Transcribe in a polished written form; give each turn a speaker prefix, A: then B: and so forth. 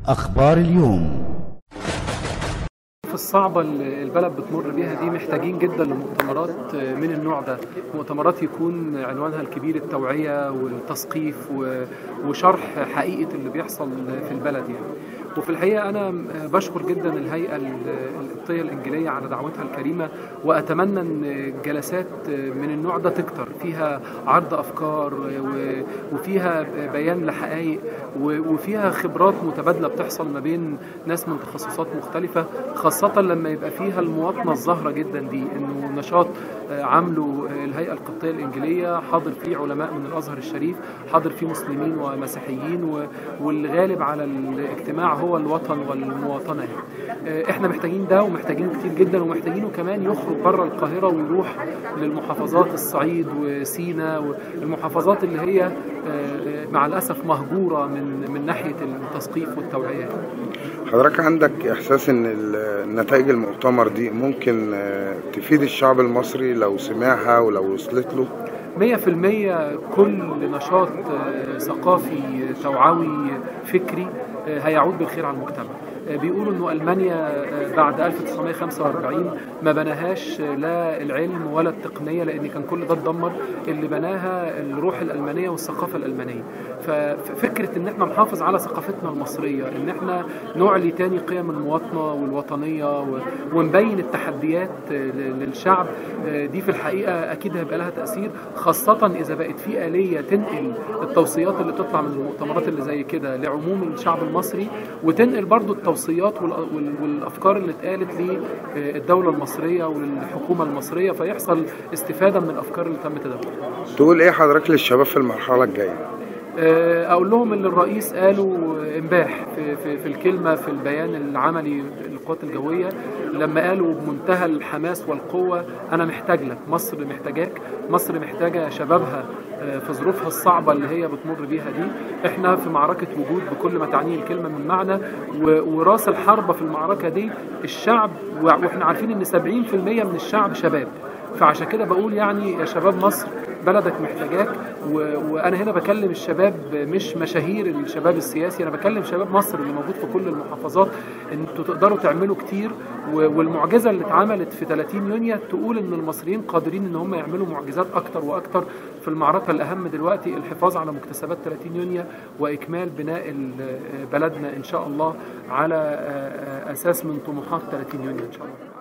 A: أخبار اليوم.
B: في الصعبة اللي البلد بتمر بيها دي محتاجين جدا لمؤتمرات من النوع ده، مؤتمرات يكون عنوانها الكبير التوعية والتثقيف وشرح حقيقة اللي بيحصل في البلد يعني. وفي الحقيقة أنا بشكر جدا الهيئة القبطية الإنجيلية على دعوتها الكريمة، وأتمنى أن جلسات من النوع ده تكتر، فيها عرض أفكار وفيها بيان لحقائق وفيها خبرات متبادلة بتحصل ما بين ناس من تخصصات مختلفة، خاصة لما يبقى فيها المواطنة الظاهرة جدا دي، انه نشاط عامله الهيئة القبطية الإنجيلية حاضر فيه علماء من الأزهر الشريف، حاضر فيه مسلمين ومسيحيين، والغالب على الاجتماع هو الوطن والمواطنة يعني. احنا محتاجين ده ومحتاجينه كتير جدا، ومحتاجينه كمان يخرج بره القاهرة ويروح للمحافظات الصعيد وسينا والمحافظات اللي هي مع الأسف مهجورة من ناحية التثقيف والتوعية يعني.
C: حضرتك عندك إحساس إن نتائج المؤتمر دي ممكن تفيد الشعب المصري لو سمعها ولو وصلت له؟
B: 100% كل نشاط ثقافي توعوي فكري هيعود بالخير على المجتمع. بيقولوا انه المانيا بعد 1945 ما بناهاش لا العلم ولا التقنيه، لان كان كل ده اتدمر، اللي بناها الروح الالمانيه والثقافه الالمانيه. ففكره ان احنا نحافظ على ثقافتنا المصريه، ان احنا نعلي تاني قيم المواطنه والوطنيه ونبين التحديات للشعب، دي في الحقيقه اكيد هيبقى لها تاثير، خاصه اذا بقت في اليه تنقل التوصيات اللي بتطلع من المؤتمرات اللي زي كده لعموم الشعب المصري، وتنقل برضو التوصيات والافكار اللي اتقالت للدوله المصريه وللحكومه المصريه، فيحصل استفاده من الافكار اللي تم تداولها.
C: تقول ايه حضرتك للشباب في المرحله الجايه؟
B: اقول لهم اللي الرئيس قاله امبارح في الكلمه في البيان العملي للقوات الجويه، لما قالوا بمنتهى الحماس والقوه: انا محتاج لك، مصر محتاجاك، مصر محتاجه شبابها في ظروفها الصعبه اللي هي بتمر بيها دي. احنا في معركه وجود بكل ما تعنيه الكلمه من معنى، وراس الحربه في المعركه دي الشعب، واحنا عارفين ان 70% من الشعب شباب. فعشان كده بقول يعني يا شباب مصر بلدك محتاجاك، وانا هنا بكلم الشباب مش مشاهير الشباب السياسي، انا بكلم شباب مصر اللي موجود في كل المحافظات، ان انتوا تقدروا تعملوا كتير، والمعجزه اللي اتعملت في 30 يونيو تقول ان المصريين قادرين ان هم يعملوا معجزات اكتر واكتر في المعركه الاهم دلوقتي، الحفاظ على مكتسبات 30 يونيو واكمال بناء بلدنا ان شاء الله على اساس من طموحات 30 يونيو ان شاء الله.